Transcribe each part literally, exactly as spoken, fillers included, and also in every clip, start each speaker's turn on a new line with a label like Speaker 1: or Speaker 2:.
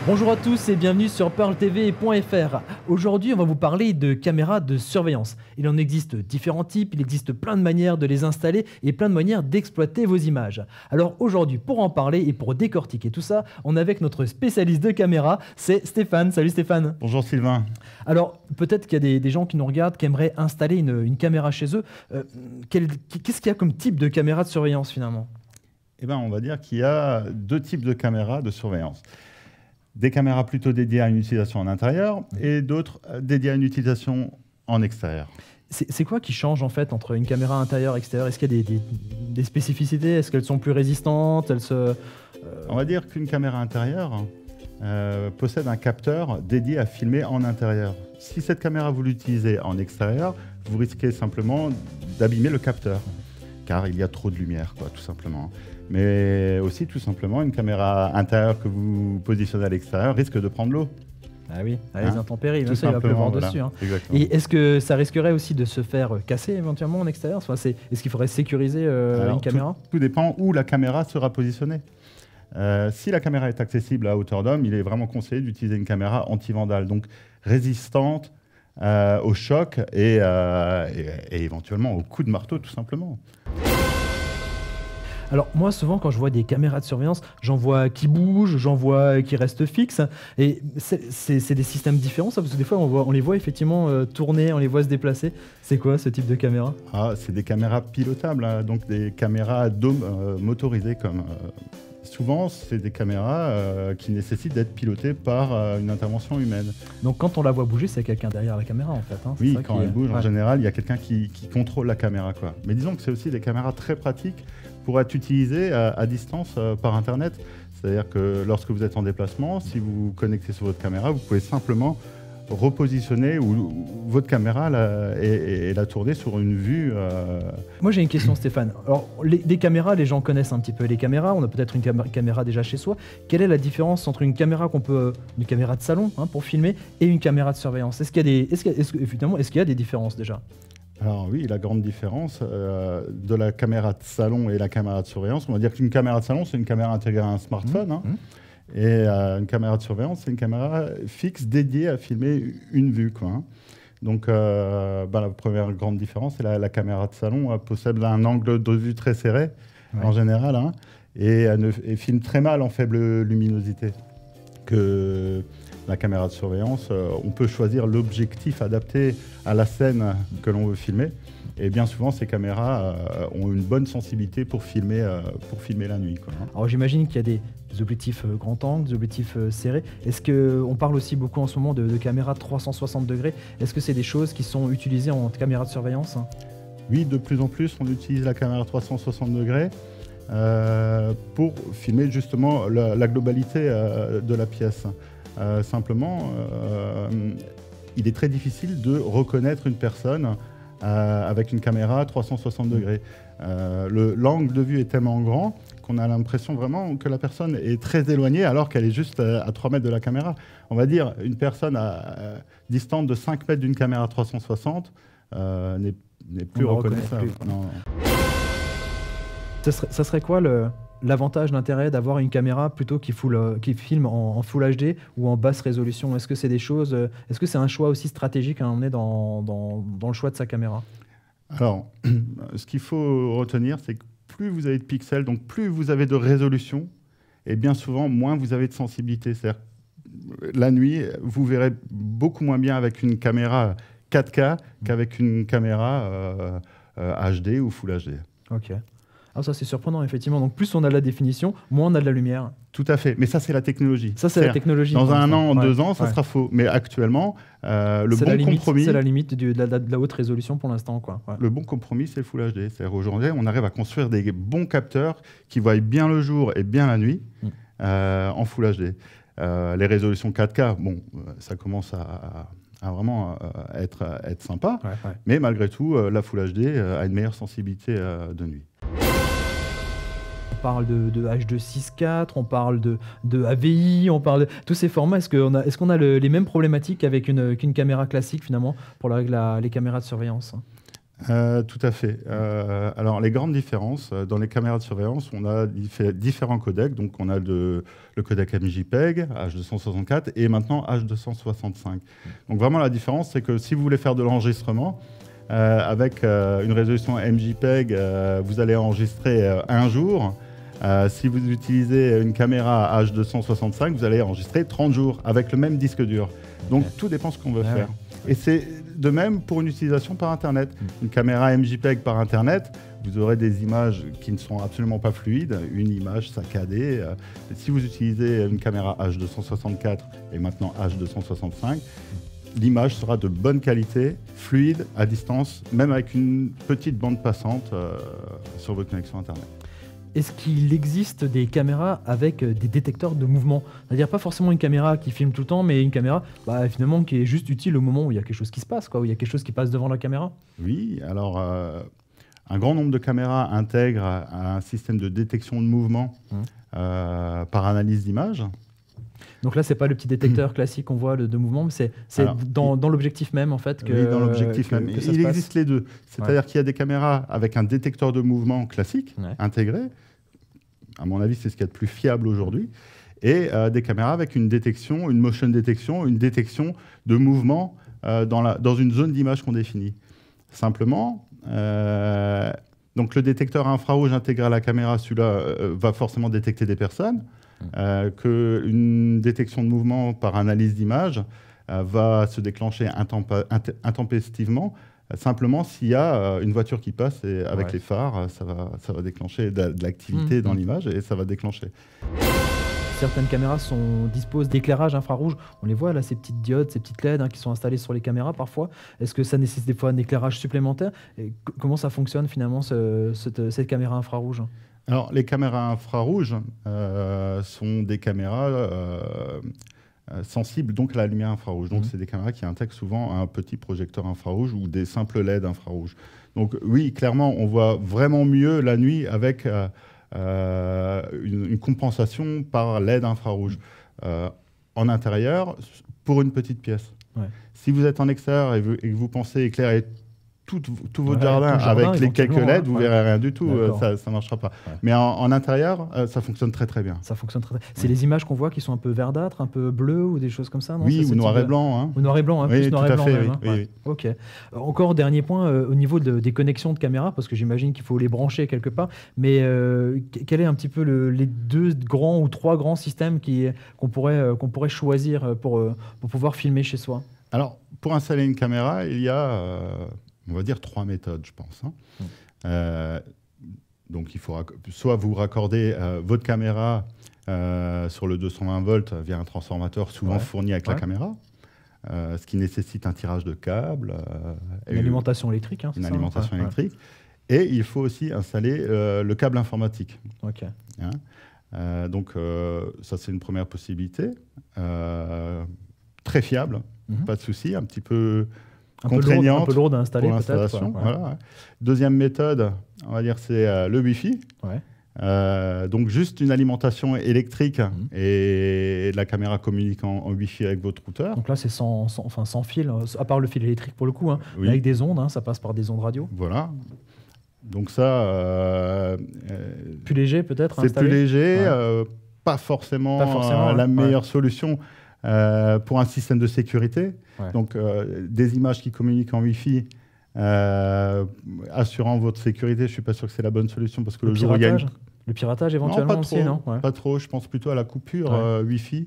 Speaker 1: Bonjour à tous et bienvenue sur pearl t v point f r. Aujourd'hui, on va vous parler de caméras de surveillance. Il en existe différents types, il existe plein de manières de les installer et plein de manières d'exploiter vos images. Alors aujourd'hui, pour en parler et pour décortiquer tout ça, on est avec notre spécialiste de caméra, c'est Stéphane. Salut Stéphane.
Speaker 2: Bonjour Sylvain.
Speaker 1: Alors peut-être qu'il y a des, des gens qui nous regardent, qui aimeraient installer une, une caméra chez eux. Euh, quel, Qu'est-ce qu'il y a comme type de caméra de surveillance finalement ?
Speaker 2: Eh ben, on va dire qu'il y a deux types de caméras de surveillance. Des caméras plutôt dédiées à une utilisation en intérieur et d'autres dédiées à une utilisation en extérieur.
Speaker 1: C'est quoi qui change en fait entre une caméra intérieure et extérieure? Est-ce qu'il y a des, des, des spécificités? Est-ce qu'elles sont plus résistantes? Elles se, euh...
Speaker 2: On va dire qu'une caméra intérieure euh, possède un capteur dédié à filmer en intérieur. Si cette caméra vous l'utilisez en extérieur, vous risquez simplement d'abîmer le capteur, car il y a trop de lumière, quoi, tout simplement. Mais aussi, tout simplement, une caméra intérieure que vous positionnez à l'extérieur risque de prendre l'eau.
Speaker 1: Ah oui, ah,
Speaker 2: hein
Speaker 1: les intempéries,
Speaker 2: tout
Speaker 1: ça, il va pleuvoir
Speaker 2: voilà,
Speaker 1: dessus. Hein.
Speaker 2: Exactement.
Speaker 1: Et est-ce que ça risquerait aussi de se faire casser éventuellement en extérieur? Enfin, est-ce qu'il faudrait sécuriser euh,
Speaker 2: Alors,
Speaker 1: une caméra?
Speaker 2: tout, tout dépend où la caméra sera positionnée. Euh, si la caméra est accessible à hauteur d'homme, il est vraiment conseillé d'utiliser une caméra anti-vandale, donc résistante euh, au choc et, euh, et, et éventuellement au coup de marteau, tout simplement.
Speaker 1: Alors moi souvent quand je vois des caméras de surveillance, j'en vois qui bougent, j'en vois qui restent fixes et c'est des systèmes différents ça, parce que des fois on, voit, on les voit effectivement euh, tourner, on les voit se déplacer. C'est quoi ce type de caméra?
Speaker 2: Ah, c'est des caméras pilotables, hein, donc des caméras à dôme euh, motorisées comme... Euh, souvent c'est des caméras euh, qui nécessitent d'être pilotées par euh, une intervention humaine.
Speaker 1: Donc quand on la voit bouger, c'est quelqu'un derrière la caméra en fait. Hein,
Speaker 2: oui,
Speaker 1: ça
Speaker 2: quand elle
Speaker 1: est...
Speaker 2: bouge
Speaker 1: ouais.
Speaker 2: En général, il y a quelqu'un qui, qui contrôle la caméra, quoi. Mais disons que c'est aussi des caméras très pratiques pour être utilisées à, à distance euh, par Internet. C'est-à-dire que lorsque vous êtes en déplacement, si vous vous connectez sur votre caméra, vous pouvez simplement repositionner ou, ou votre caméra la, et, et la tourner sur une vue. Euh...
Speaker 1: Moi j'ai une question Stéphane. Alors les, des caméras, les gens connaissent un petit peu les caméras, on a peut-être une cam caméra déjà chez soi. Quelle est la différence entre une caméra qu'on peut, une caméra de salon hein, pour filmer et une caméra de surveillance? Est-ce qu'il y a des, est-ce qu'il y a, est-ce, évidemment, est-ce qu'il y a des différences déjà?
Speaker 2: Alors oui, la grande différence euh, de la caméra de salon et la caméra de surveillance, on va dire qu'une caméra de salon, c'est une caméra intégrée à un smartphone.
Speaker 1: Mmh,
Speaker 2: hein,
Speaker 1: mmh.
Speaker 2: Et euh, une caméra de surveillance, c'est une caméra fixe dédiée à filmer une vue, quoi, hein. Donc euh, bah, la première grande différence, c'est la, la caméra de salon euh, possède un angle de vue très serré, ouais. en général, hein, et, elle ne, et filme très mal en faible luminosité. Que la caméra de surveillance, euh, on peut choisir l'objectif adapté à la scène que l'on veut filmer. Et bien souvent, ces caméras euh, ont une bonne sensibilité pour filmer, euh, pour filmer la nuit, quoi, hein.
Speaker 1: Alors j'imagine qu'il y a des, des objectifs euh, grand angle, des objectifs euh, serrés. Est-ce qu'on parle aussi beaucoup en ce moment de, de caméras trois cent soixante degrés? Est-ce que c'est des choses qui sont utilisées en caméra de surveillance?
Speaker 2: Oui, de plus en plus, on utilise la caméra trois cent soixante degrés euh, pour filmer justement la, la globalité euh, de la pièce. Euh, simplement, euh, il est très difficile de reconnaître une personne euh, avec une caméra trois cent soixante degrés. Euh, l'angle de vue est tellement grand qu'on a l'impression vraiment que la personne est très éloignée alors qu'elle est juste à trois mètres de la caméra. On va dire une personne à, euh, distante de cinq mètres d'une caméra trois cent soixante euh, n'est plus reconnaissable. Plus. Non.
Speaker 1: Ça serait, ça serait quoi le... l'avantage, l'intérêt d'avoir une caméra plutôt qui, full, qui filme en, en Full H D ou en basse résolution? Est-ce que c'est des choses, est-ce que c'est un choix aussi stratégique à emmener dans, dans, dans le choix de sa caméra?
Speaker 2: Alors, ce qu'il faut retenir, c'est que plus vous avez de pixels, donc plus vous avez de résolution, et bien souvent, moins vous avez de sensibilité. C'est-à-dire, la nuit, vous verrez beaucoup moins bien avec une caméra quatre K qu'avec une caméra euh, euh, H D ou Full H D.
Speaker 1: Ok. Ah, ça c'est surprenant effectivement. Donc plus on a de la définition, moins on a de la lumière.
Speaker 2: Tout à fait. Mais ça c'est la technologie.
Speaker 1: Ça c'est la technologie.
Speaker 2: Dans un an, en
Speaker 1: ouais.
Speaker 2: deux ans, ça
Speaker 1: ouais.
Speaker 2: sera faux. Mais actuellement, euh, le bon
Speaker 1: la limite,
Speaker 2: compromis.
Speaker 1: C'est la limite de, de, la, de la haute résolution pour l'instant, quoi. Ouais.
Speaker 2: Le bon compromis, c'est le Full H D. C'est-à-dire aujourd'hui, on arrive à construire des bons capteurs qui voient bien le jour et bien la nuit mm. euh, en Full H D. Euh, les résolutions quatre K, bon, ça commence à, à vraiment euh, être, être sympa.
Speaker 1: Ouais, ouais.
Speaker 2: Mais malgré tout, euh, la Full H D euh, a une meilleure sensibilité euh, de nuit.
Speaker 1: On parle de, de H deux six quatre, on parle de, de A V I, on parle de tous ces formats. Est-ce qu'on a, est-ce qu'on a le, les mêmes problématiques avec une, qu'une caméra classique finalement pour la, la, les caméras de surveillance?
Speaker 2: Euh, tout à fait. Euh, alors, les grandes différences, euh, dans les caméras de surveillance, on a diffé- différents codecs. Donc, on a le, le codec MJPEG, H deux cent soixante-quatre, et maintenant H deux cent soixante-cinq. Donc, vraiment, la différence, c'est que si vous voulez faire de l'enregistrement, euh, avec euh, une résolution MJPEG, euh, vous allez enregistrer euh, un jour. Euh, si vous utilisez une caméra H deux cent soixante-cinq, vous allez enregistrer trente jours avec le même disque dur. Donc, okay. Tout dépend ce qu'on veut ah faire. Ouais. Et c'est de même pour une utilisation par Internet. Mmh. Une caméra MJPEG par Internet, vous aurez des images qui ne sont absolument pas fluides, une image saccadée. Euh, si vous utilisez une caméra H deux cent soixante-quatre et maintenant H deux cent soixante-cinq, l'image sera de bonne qualité, fluide, à distance, même avec une petite bande passante euh, sur votre connexion Internet.
Speaker 1: Est-ce qu'il existe des caméras avec des détecteurs de mouvement? C'est-à-dire pas forcément une caméra qui filme tout le temps, mais une caméra bah, finalement qui est juste utile au moment où il y a quelque chose qui se passe, quoi, où il y a quelque chose qui passe devant la caméra?
Speaker 2: Oui, alors euh, un grand nombre de caméras intègrent un système de détection de mouvement mmh. euh, par analyse d'image.
Speaker 1: Donc là, c'est pas le petit détecteur mmh. classique qu'on voit de, de mouvement, mais c'est dans, dans l'objectif même en fait que,
Speaker 2: oui, dans l'objectif
Speaker 1: que,
Speaker 2: même.
Speaker 1: que ça
Speaker 2: il
Speaker 1: se
Speaker 2: existe
Speaker 1: passe.
Speaker 2: les deux. C'est-à-dire ouais. qu'il y a des caméras avec un détecteur de mouvement classique
Speaker 1: ouais.
Speaker 2: intégré. À mon avis, c'est ce qu'il y a de plus fiable aujourd'hui. Et euh, des caméras avec une détection, une motion détection, une détection de mouvement euh, dans, la, dans une zone d'image qu'on définit. Simplement, euh, donc le détecteur infrarouge intégré à la caméra, celui-là, euh, va forcément détecter des personnes. Euh, qu'une détection de mouvement par analyse d'image euh, va se déclencher intempestivement. Simplement, s'il y a euh, une voiture qui passe et avec ouais. les phares, ça va, ça va déclencher de, de l'activité mmh. dans l'image et ça va déclencher.
Speaker 1: Certaines caméras sont, disposent d'éclairage infrarouge. On les voit là, ces petites diodes, ces petites L E D hein, qui sont installées sur les caméras parfois. Est-ce que ça nécessite des fois un éclairage supplémentaire? Et comment ça fonctionne finalement ce, cette, cette caméra infrarouge?
Speaker 2: Alors, les caméras infrarouges euh, sont des caméras euh, euh, sensibles donc à la lumière infrarouge. Donc, mmh. c'est des caméras qui intègrent souvent un petit projecteur infrarouge ou des simples L E D infrarouges. Donc, oui, clairement, on voit vraiment mieux la nuit avec euh, euh, une, une compensation par L E D infrarouge. Euh, en intérieur, pour une petite pièce. Ouais. Si vous êtes en extérieur et, vous, et que vous pensez éclairer tout, tout votre ouais, jardin, jardin avec les quelques L E D, vous ne ouais. verrez rien du tout, euh, ça ne marchera pas. Ouais. Mais en, en intérieur, euh, ça fonctionne très très bien.
Speaker 1: Ça fonctionne très, très... C'est ouais. les images qu'on voit qui sont un peu verdâtres, un peu bleues ou des choses comme ça, non?
Speaker 2: Oui, ou noir et blanc. Hein.
Speaker 1: Ou noir et blanc, hein,
Speaker 2: oui,
Speaker 1: plus noir et blanc.
Speaker 2: Fait,
Speaker 1: même,
Speaker 2: oui,
Speaker 1: hein.
Speaker 2: oui,
Speaker 1: ouais.
Speaker 2: oui.
Speaker 1: Ok. Encore dernier point, euh, au niveau de, des connexions de caméras, parce que j'imagine qu'il faut les brancher quelque part, mais euh, quel est un petit peu le, les deux grands ou trois grands systèmes qui, qu'on pourrait, euh, qu'on pourrait choisir pour, euh, pour pouvoir filmer chez soi?
Speaker 2: Alors, pour installer une caméra, il y a... Euh... on va dire trois méthodes, je pense. Hein. Mmh. Euh, donc, il faut soit vous raccordez euh, votre caméra euh, sur le deux cent vingt volts via un transformateur souvent ouais. fourni avec ouais. la caméra, euh, ce qui nécessite un tirage de câble.
Speaker 1: Euh, une alimentation électrique. Hein,
Speaker 2: une
Speaker 1: ça,
Speaker 2: alimentation
Speaker 1: hein,
Speaker 2: électrique. Ouais. Et il faut aussi installer euh, le câble informatique.
Speaker 1: Okay.
Speaker 2: Hein. Euh, donc, euh, ça, c'est une première possibilité. Euh, très fiable, mmh. pas de souci, un petit peu...
Speaker 1: Un peu, lourde, un peu lourde à installer
Speaker 2: pour l'installation.
Speaker 1: Ouais.
Speaker 2: Voilà, ouais. Deuxième méthode, on va dire, c'est euh, le Wi-Fi.
Speaker 1: Ouais.
Speaker 2: Euh, donc juste une alimentation électrique mmh. et la caméra communique en, en Wi-Fi avec votre routeur.
Speaker 1: Donc là, c'est sans, sans, enfin, sans fil, à part le fil électrique pour le coup, hein,
Speaker 2: oui.
Speaker 1: avec des ondes, hein, ça passe par des ondes radio.
Speaker 2: Voilà. Donc ça... Euh,
Speaker 1: plus léger peut-être.
Speaker 2: C'est plus léger, ouais. euh, pas forcément, pas forcément euh, la meilleure ouais. solution. Euh, pour un système de sécurité, ouais. donc euh, des images qui communiquent en Wi-Fi, euh, assurant votre sécurité, je ne suis pas sûr que c'est la bonne solution parce que le,
Speaker 1: le
Speaker 2: jour où il y a une...
Speaker 1: Le piratage éventuellement
Speaker 2: non, pas trop,
Speaker 1: aussi, non ouais.
Speaker 2: Pas trop, je pense plutôt à la coupure
Speaker 1: ouais.
Speaker 2: euh, Wi-Fi.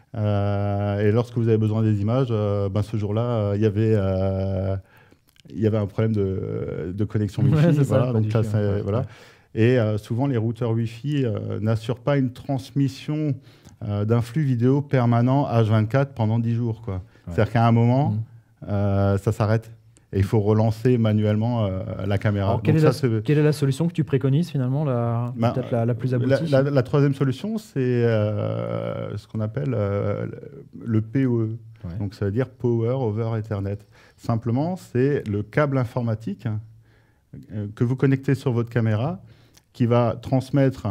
Speaker 2: Euh, et lorsque vous avez besoin des images, euh, ben, ce jour-là, il euh, y, y avait un problème de, de connexion Wi-Fi.
Speaker 1: Ouais,
Speaker 2: voilà,
Speaker 1: ça,
Speaker 2: donc là,
Speaker 1: ouais,
Speaker 2: voilà.
Speaker 1: Ouais.
Speaker 2: Et euh, souvent, les routeurs Wi-Fi euh, n'assurent pas une transmission Euh, d'un flux vidéo permanent H vingt-quatre pendant dix jours. Ouais. C'est-à-dire qu'à un moment, mmh. euh, ça s'arrête et il faut relancer manuellement euh, la caméra.
Speaker 1: Alors, quelle,
Speaker 2: Donc
Speaker 1: est
Speaker 2: ça,
Speaker 1: la, quelle est la solution que tu préconises finalement, la,
Speaker 2: bah,
Speaker 1: peut-être la, la plus aboutie?
Speaker 2: La, la, la troisième solution, c'est euh, ce qu'on appelle euh, le P O E. Ouais. Donc ça veut dire Power over Ethernet. Simplement, c'est le câble informatique euh, que vous connectez sur votre caméra qui va transmettre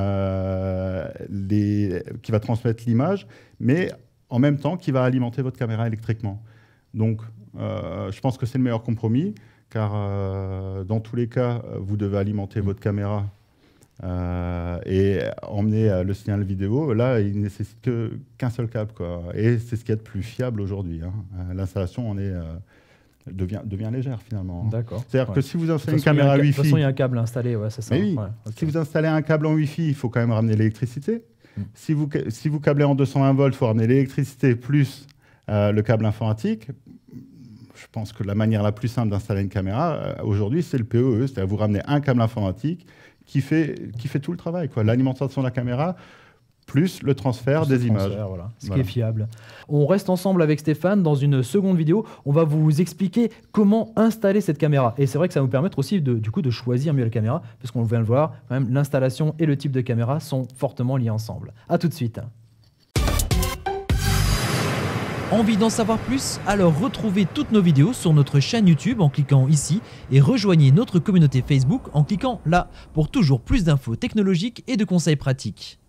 Speaker 2: Euh, les, qui va transmettre l'image, mais en même temps qui va alimenter votre caméra électriquement. Donc, euh, je pense que c'est le meilleur compromis, car euh, dans tous les cas, vous devez alimenter votre caméra euh, et emmener euh, le signal vidéo. Là, il ne nécessite que, qu'un seul câble, quoi. Et c'est ce qui est de plus fiable aujourd'hui, hein. L'installation en est, euh, devient, devient légère, finalement.
Speaker 1: D'accord.
Speaker 2: C'est-à-dire
Speaker 1: ouais.
Speaker 2: que si vous installez une
Speaker 1: façon,
Speaker 2: caméra
Speaker 1: De
Speaker 2: Wi-Fi...
Speaker 1: toute façon, il y a un câble installé, ouais, c'est ça.
Speaker 2: Mais oui,
Speaker 1: ouais, okay.
Speaker 2: Si vous installez un câble en Wi-Fi, il faut quand même ramener l'électricité.
Speaker 1: Mm.
Speaker 2: Si vous, si vous câblez en deux cent vingt volts, il faut ramener l'électricité plus euh, le câble informatique. Je pense que la manière la plus simple d'installer une caméra, euh, aujourd'hui, c'est le P O E, c'est-à-dire vous ramenez un câble informatique qui fait, qui fait tout le travail, quoi. L'alimentation de la caméra, plus le transfert
Speaker 1: plus
Speaker 2: des
Speaker 1: le
Speaker 2: images.
Speaker 1: Transfert, voilà. Ce
Speaker 2: Voilà.
Speaker 1: qui est fiable. On reste ensemble avec Stéphane dans une seconde vidéo. On va vous expliquer comment installer cette caméra. Et c'est vrai que ça va nous permettre aussi de, du coup, de choisir mieux la caméra, parce qu'on vient de le voir, quand même, l'installation et le type de caméra sont fortement liés ensemble. A tout de suite. Envie d'en savoir plus? Alors retrouvez toutes nos vidéos sur notre chaîne YouTube en cliquant ici et rejoignez notre communauté Facebook en cliquant là pour toujours plus d'infos technologiques et de conseils pratiques.